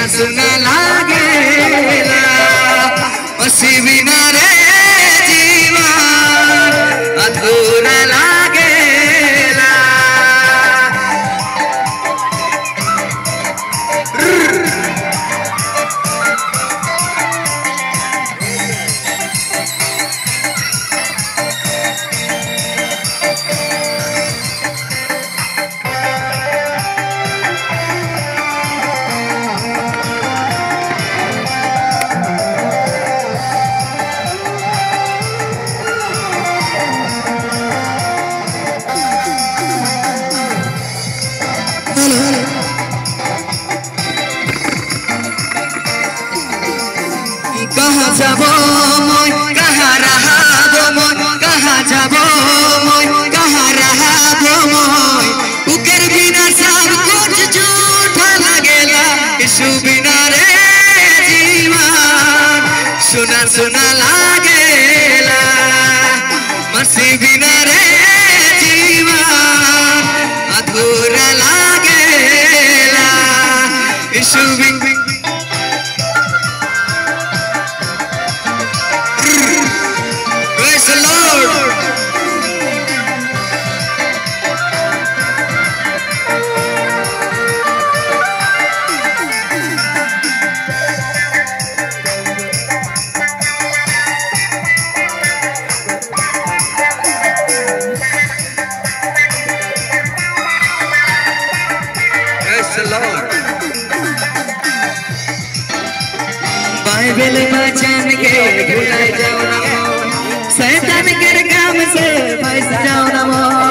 सुना लागेला मसी बिना रे जीवन अधूरा लागेला। कहाँ जाबो मोय कहाँ रहाबो मोय कहाँ जाबो मोय कहाँ रहाबो मोय उकर बिना सब कुछ झूठा लगेला यीशु बिना रे जीवन सुना सुना लागेला मसीह बिना रे जीवन अधूरा लागेला यीशु बिना। Praise the Lord. Praise the Lord. Bible वचन के भुलाए जाओ ना शैतान के काम से फंस जाओ ना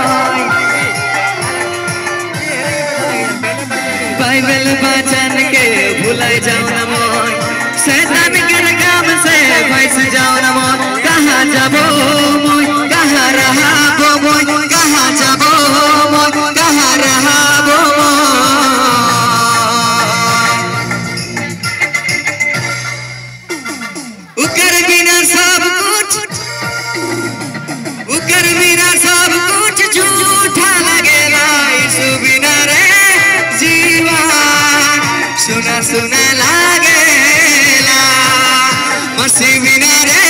बाइबल वचन के भुलाए जाओ ना शैतान के काम से फंस जाओ ना कहाँ जाबो मोय कहाँ रहाबो मोय कहाँ जाबो मोय कहाँ रहाबो उकर बिना सब कुछ झूठा लगेगा यीशु बिना रे जीवन सुना सुना लागेला मसीह बिना रे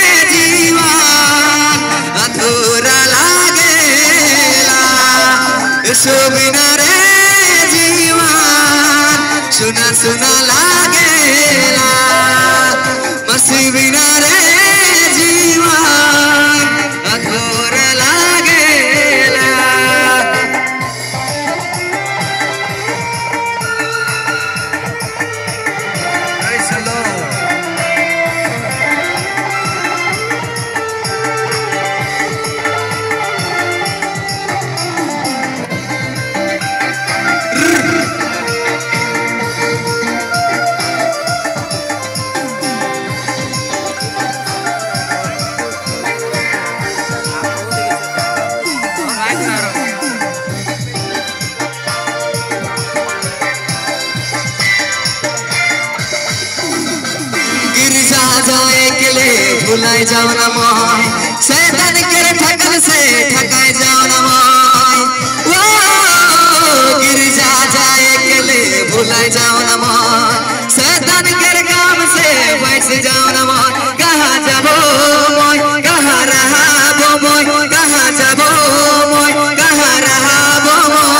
जीवन अधूरा लागेला यीशु बिना रे जीवन सुना सुना लागेला मसीह बिना रे जीवन अधूरा लागेला। Praise the Lord. जाए के लिए भुलाए जाओ ना मोय शैतान के ठगन से ठगाए जाओ ना मोय वो गिरजा जाए के लिए भुलाए जाओ ना मोय शैतान के काम से फंस जाओ ना मोय कहाँ जाबो मोय कहाँ रहाबो मोय कहाँ जाबो मोय कहाँ रहाबो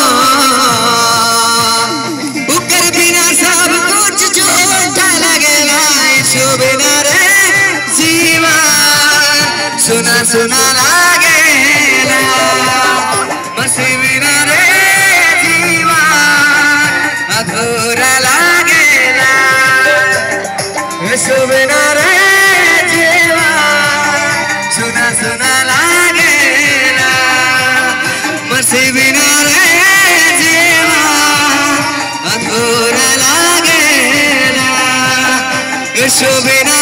मोय उकर बिना सब कुछ झूठा लगेगा यीशु बिना सुना सुना लागेला मसीह बिना रे जीवन अधूरा लागेला यीशु बिना रे जीवन सुना सुना लागेला मसीह बिना रे जीवन अधूरा लागेला यीशु बिना